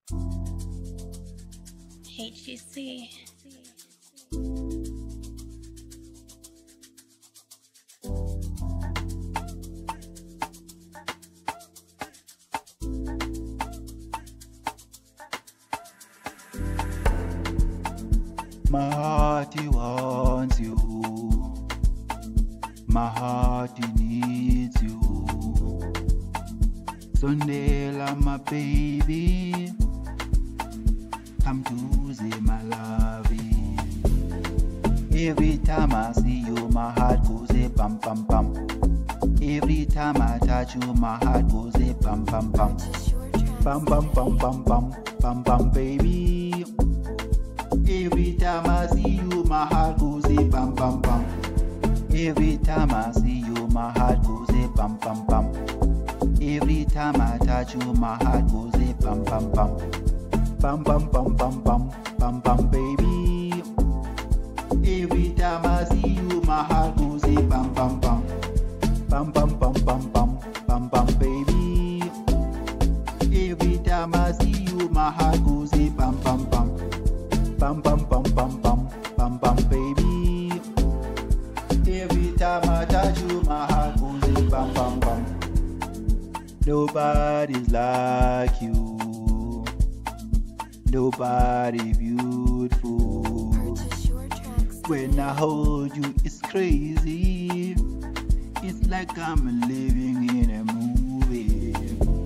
HGC. My heart he wants you, my heart he needs you. Sondela my baby, come to see my lovey. Every time I see you, my heart goes a pam pam pam. Every time I touch you, my heart goes a pam pam pam. Pam pam pam pam pam pam pam baby. Every time I see you, my heart goes a pam pam pam. Every time I see you, my heart goes a pam pam pam. Every time I touch you, my heart goes a pam pam pam. Pam pam pam pam pam pam pam baby. Every time I see you, my heart goes a pam pam pam. Pam pam pam pam pam pam pam baby. Every time I see you, my heart goes a pam pam pam. Pam pam pam pam pam pam pam baby. Every time I touch you, my heart goes a pam pam pam. Nobody's like you. Nobody beautiful. When I hold you, it's crazy. It's like I'm living in a movie.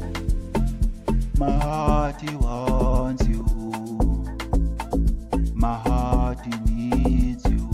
My heart he wants you. My heart he needs you.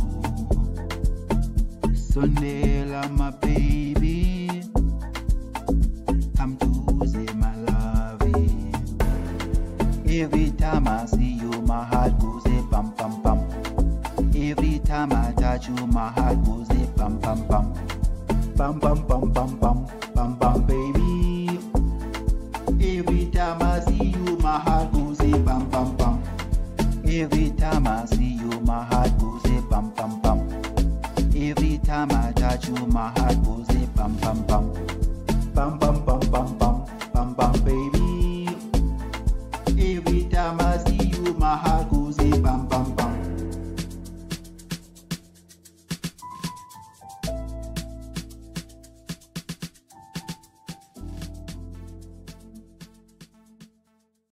Sondela my baby, come to see my lovey. Every time I see you, my heart goes a pam pam pam. Every time I touch you, my heart goes a pam pam pam. Pam pam pam pam pam pam pam baby. Every time I see you, my heart goes a pam pam pam. Every time I see you, my heart goes a pam pam pam. Every time I touch you, my heart goes a pam pam pam. Pam pam pam pam pam pam pam baby.